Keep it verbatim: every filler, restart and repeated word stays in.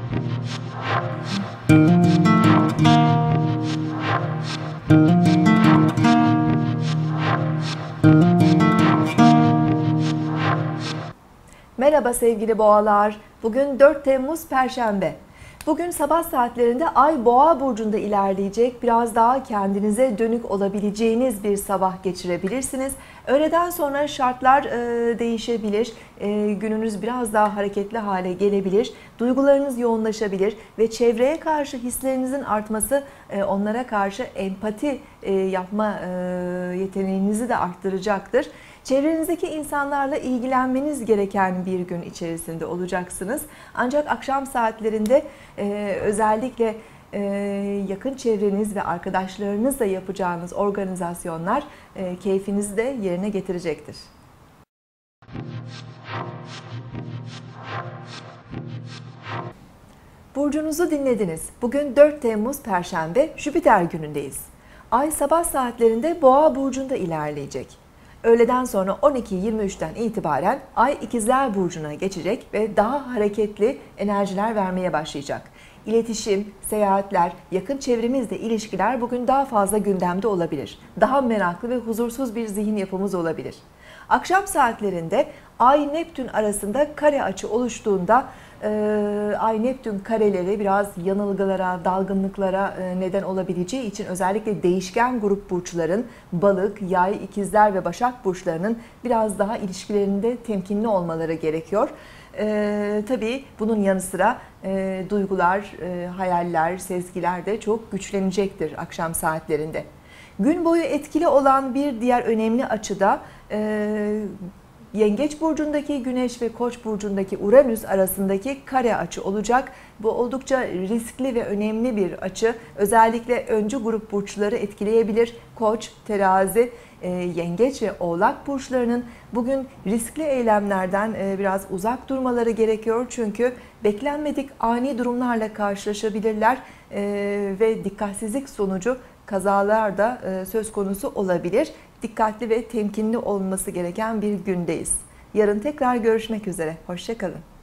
Merhaba sevgili boğalar. Bugün dört Temmuz Perşembe. Bugün sabah saatlerinde Ay Boğa burcunda ilerleyecek. Biraz daha kendinize dönük olabileceğiniz bir sabah geçirebilirsiniz. Öğleden sonra şartlar e, değişebilir. E, gününüz biraz daha hareketli hale gelebilir. Duygularınız yoğunlaşabilir ve çevreye karşı hislerinizin artması e, onlara karşı empati e, yapma e, yeteneğinizi de arttıracaktır. Çevrenizdeki insanlarla ilgilenmeniz gereken bir gün içerisinde olacaksınız. Ancak akşam saatlerinde e, özellikle e, yakın çevreniz ve arkadaşlarınızla yapacağınız organizasyonlar e, keyfinizi de yerine getirecektir. Burcunuzu dinlediniz. Bugün dört Temmuz Perşembe, Jüpiter günündeyiz. Ay sabah saatlerinde Boğa burcunda ilerleyecek. Öğleden sonra on iki yirmi üçten itibaren Ay İkizler Burcu'na geçecek ve daha hareketli enerjiler vermeye başlayacak. İletişim, seyahatler, yakın çevremizle ilişkiler bugün daha fazla gündemde olabilir. Daha meraklı ve huzursuz bir zihin yapımız olabilir. Akşam saatlerinde Ay Neptün arasında kare açı oluştuğunda e, Ay Neptün kareleri biraz yanılgılara, dalgınlıklara e, neden olabileceği için özellikle değişken grup burçların Balık, Yay, İkizler ve Başak burçlarının biraz daha ilişkilerinde temkinli olmaları gerekiyor. Ee, tabii bunun yanı sıra e, duygular, e, hayaller, sezgiler de çok güçlenecektir akşam saatlerinde. Gün boyu etkili olan bir diğer önemli açıda e, Yengeç burcundaki Güneş ve Koç burcundaki Uranüs arasındaki kare açı olacak. Bu oldukça riskli ve önemli bir açı. Özellikle öncü grup burçları etkileyebilir. Koç, Terazi, Yengeç ve Oğlak burçlarının bugün riskli eylemlerden biraz uzak durmaları gerekiyor. Çünkü beklenmedik ani durumlarla karşılaşabilirler ve dikkatsizlik sonucu kazalar da söz konusu olabilir. Dikkatli ve temkinli olması gereken bir gündeyiz. Yarın tekrar görüşmek üzere. Hoşça kalın.